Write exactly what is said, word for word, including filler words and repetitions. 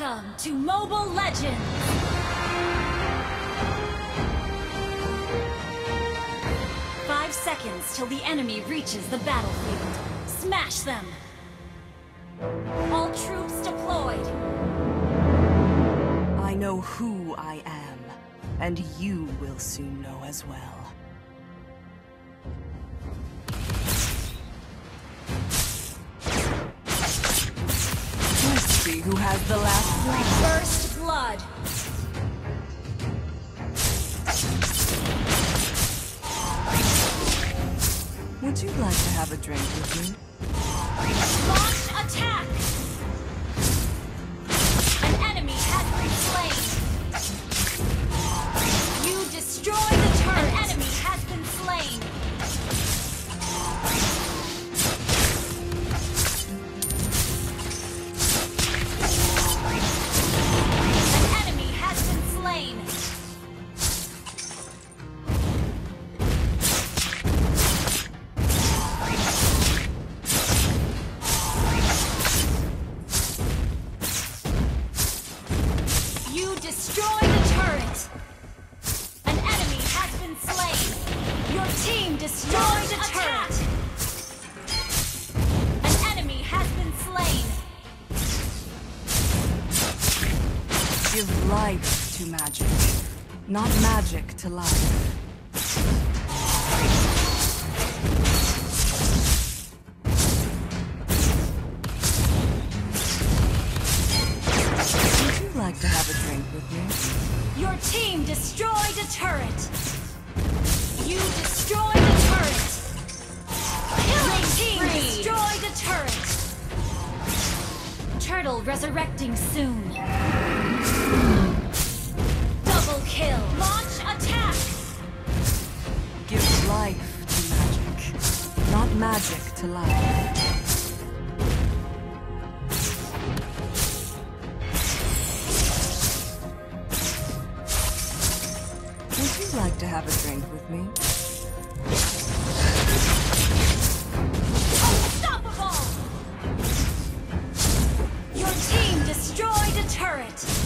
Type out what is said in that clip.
Welcome to Mobile Legends! Five seconds till the enemy reaches the battlefield. Smash them! All troops deployed! I know who I am, and you will soon know as well. Let's see who has the last word. First blood! Would you like to have a drink with me? Launch attack! An enemy has been slain! You destroy the turret! An enemy has been slain! An enemy has been slain! You destroy the turret! An enemy has been slain! Your team destroyed the turret! An enemy has been slain! Give life to magic, not magic to life. Would you like to have a drink with me? Your team destroyed a turret! You destroyed the turret! Killing team destroyed the turret! Turtle resurrecting soon. Double kill! Launch attack! Give life to magic, not magic to life. Would you like to have a drink with me? Unstoppable! Your team destroyed a turret!